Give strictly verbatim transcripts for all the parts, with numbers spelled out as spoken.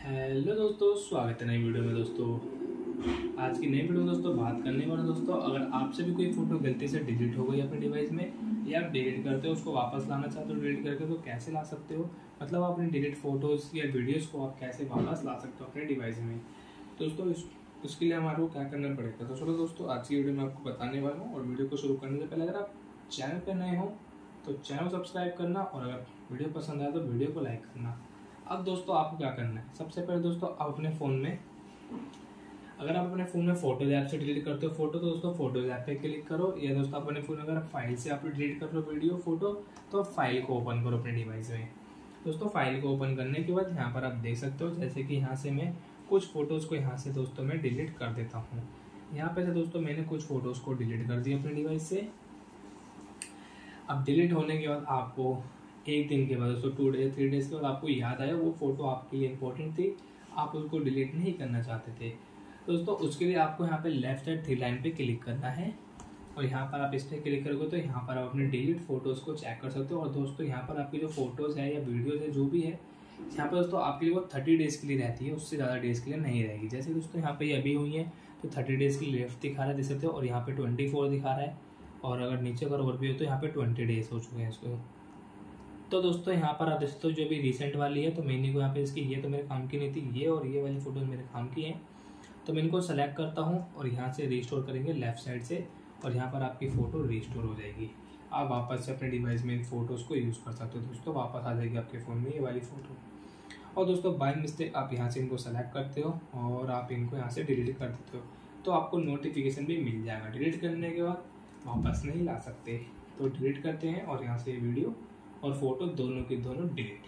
Hello दोस्तों, स्वागत है नई वीडियो में। दोस्तों आज की नई वीडियो में दोस्तों बात करने वाला दोस्तों, अगर आपसे भी कोई फोटो गलती से डिलीट हो गई अपने डिवाइस में या आप डिलीट करते हो उसको वापस लाना चाहते हो डिलीट करके, तो कैसे ला सकते हो। मतलब आप अपनी डिलीट फोटोज़ या वीडियोज़ को आप कैसे वापस ला सकते हो अपने डिवाइस में। दोस्तों इस उसके लिए हमारे को क्या करना पड़ेगा, तो चलो दोस्तों आज की वीडियो में आपको बताने वाला हूँ। और वीडियो को शुरू करने से पहले अगर आप चैनल पर नए हो तो चैनल सब्सक्राइब करना, और अगर वीडियो पसंद आए तो वीडियो को लाइक करना। अब दोस्तों आपको क्या करना है, सबसे पहले दोस्तों आप अपने फ़ोन में, अगर आप अपने फ़ोन में फोटोज ऐप से डिलीट करते हो फोटो तो दोस्तों फोटोज ऐप पे क्लिक करो, या दोस्तों अपने फ़ोन अगर फाइल से आप डिलीट कर रहे हो वीडियो फोटो तो फाइल को ओपन करो अपने डिवाइस में। दोस्तों फाइल को ओपन करने के बाद यहाँ पर आप देख सकते हो, जैसे कि यहाँ से मैं कुछ फ़ोटोज़ को यहाँ से दोस्तों मैं डिलीट कर देता हूँ। यहाँ पे से दोस्तों मैंने कुछ फ़ोटोज़ को डिलीट कर दिया अपने डिवाइस से। अब डिलीट होने के बाद आपको एक दिन के बाद दोस्तों टू डेज थ्री डेज के बाद आपको याद आया वो फोटो आपके लिए इंपॉर्टेंट थी, आप उसको डिलीट नहीं करना चाहते थे दोस्तों, उसके लिए आपको यहाँ पे लेफ्ट साइड थ्री लाइन पे क्लिक करना है। और यहाँ पर आप इस पर क्लिक करोगे तो यहाँ पर आप अपने डिलीट फोटोज़ को चेक कर सकते हो। और दोस्तों यहाँ पर आपकी जो फोटोज़ है या वीडियोज़ है जो भी है, यहाँ पर दोस्तों आपके लिए वो थर्टी डेज़ के लिए रहती है, उससे ज़्यादा डेज़ के लिए नहीं रहेगी। जैसे दोस्तों यहाँ पे ये अभी हुई है तो थर्टी डेज़ के लिए लेफ्ट दिखा रहा है, देख सकते हो, और यहाँ पे ट्वेंटी फोर दिखा रहा है। और अगर नीचे अगर और भी हो तो यहाँ पे ट्वेंटी डेज़ हो चुके हैं इसको। तो दोस्तों यहाँ पर आप दोस्तों जो भी रिसेंट वाली है तो मैंने को यहाँ पे इसकी ये तो मेरे काम की नहीं थी, ये और ये वाली फोटोज मेरे काम की हैं। तो मैं इनको सेलेक्ट करता हूँ और यहाँ से रिस्टोर करेंगे लेफ्ट साइड से, और यहाँ पर आपकी फ़ोटो रिस्टोर हो जाएगी। आप वापस से अपने डिवाइस में इन फोटोज़ को यूज़ कर सकते हो दोस्तों, वापस आ जाएगी आपके फ़ोन में ये वाली फ़ोटो। और दोस्तों बाय मिस्टेक आप यहाँ से इनको सेलेक्ट करते हो और आप इनको यहाँ से डिलीट कर देते हो तो आपको नोटिफिकेशन भी मिल जाएगा। डिलीट करने के बाद वापस नहीं ला सकते, तो डिलीट करते हैं और यहाँ से वीडियो और फोटो दोनों की दोनों डिलीट।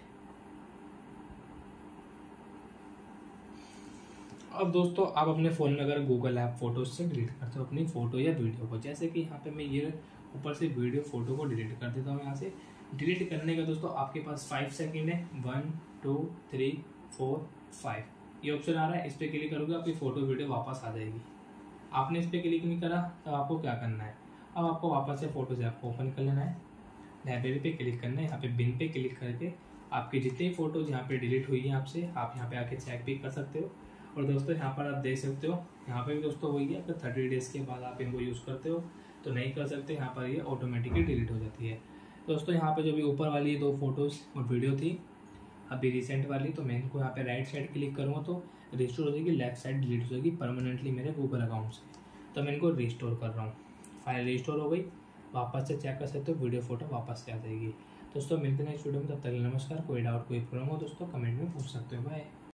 अब दोस्तों आप अपने फ़ोन में अगर गूगल ऐप फोटोज से डिलीट करते हो अपनी फ़ोटो या वीडियो को, जैसे कि यहाँ पे मैं ये ऊपर से वीडियो फोटो को डिलीट कर देता हूँ। यहाँ से डिलीट करने का दोस्तों आपके पास फाइव सेकेंड है, one two three four five ये ऑप्शन आ रहा है, इस पर क्लिक करोगे आपकी फ़ोटो वीडियो वापस आ जाएगी। आपने इस पर क्लिक नहीं करा तो आपको क्या करना है, अब आपको वापस से फोटोज ऐप को ओपन कर लेना है, लाइब्रेरी पे क्लिक करना है, यहाँ पे बिन पे क्लिक करके आपकी जितनी फोटोज यहाँ पे डिलीट हुई है आपसे आप यहाँ पे आके चेक भी कर सकते हो। और दोस्तों यहाँ पर आप देख सकते हो, यहाँ पे भी दोस्तों वही है, अगर थर्टी डेज़ के बाद आप इनको यूज़ करते हो तो नहीं कर सकते, यहाँ पर ये ऑटोमेटिकली डिलीट हो जाती है। दोस्तों यहाँ पे जो भी ऊपर वाली दो फोटोज़ और वीडियो थी अभी रिसेंट वाली, तो मैं इनको यहाँ पे राइट साइड क्लिक करूँगा तो रिस्टोर हो जाएगी, लेफ्ट साइड डिलीट हो जाएगी परमानेंटली मेरे गूगल अकाउंट से। तो मैं इनको रिस्टोर कर रहा हूँ, फाइल रिस्टोर हो गई, वापस से चेक कर सकते हो, वीडियो फोटो वापस से आ जाएगी। दोस्तों मिलते हैं नेक्स्ट वीडियो में, तब तक नमस्कार। कोई डाउट कोई प्रॉब्लम हो दोस्तों कमेंट में पूछ सकते हो। बाय।